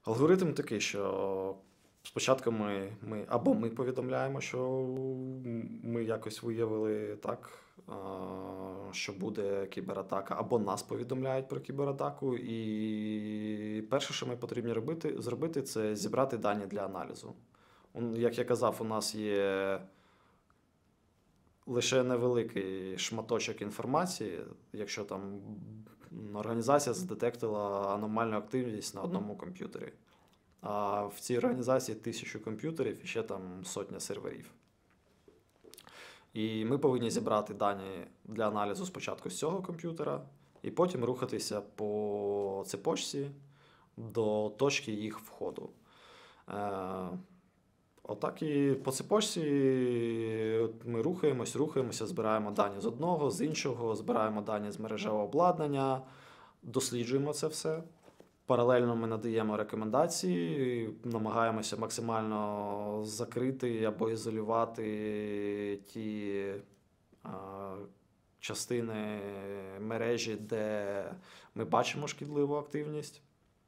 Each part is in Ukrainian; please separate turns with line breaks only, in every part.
Алгоритм такий, що спочатку ми повідомляємо, що ми якось виявили так, що буде кібератака, або нас повідомляють про кібератаку. І перше, що ми потрібні зробити, це зібрати дані для аналізу. Як я казав, у нас є лише невеликий шматочок інформації, якщо там організація задетектила аномальну активність на одному комп'ютері. А в цій організації 1000 комп'ютерів і ще там сотня серверів. І ми повинні зібрати дані для аналізу спочатку з цього комп'ютера, і потім рухатися по цепочці до точки їх входу. Отак і по цепочці ми рухаємося, збираємо дані з одного, з іншого, збираємо дані з мережевого обладнання, досліджуємо це все. Паралельно ми надаємо рекомендації, намагаємося максимально закрити або ізолювати ті частини мережі, де ми бачимо шкідливу активність.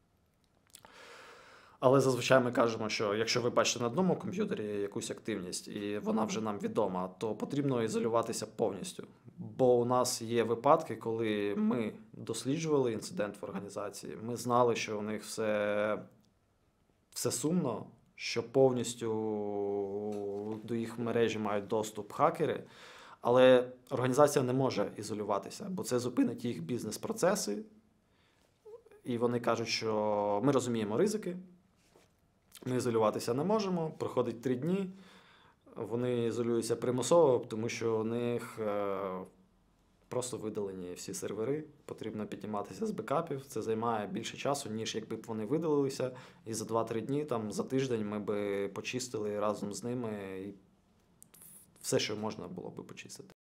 Але зазвичай ми кажемо, що якщо ви бачите на одному комп'ютері якусь активність, і вона вже нам відома, то потрібно ізолюватися повністю. Бо у нас є випадки, коли ми досліджували інцидент в організації, ми знали, що у них все сумно, що повністю до їх мережі мають доступ хакери, але організація не може ізолюватися, бо це зупинить їх бізнес-процеси, і вони кажуть, що ми розуміємо ризики, ми ізолюватися не можемо, проходить 3 дні, вони ізолюються примусово, тому що у них просто видалені всі сервери, потрібно підніматися з бекапів, це займає більше часу, ніж якби б вони видалилися, і за 2-3 дні, там, за тиждень ми би почистили разом з ними і все, що можна було би почистити.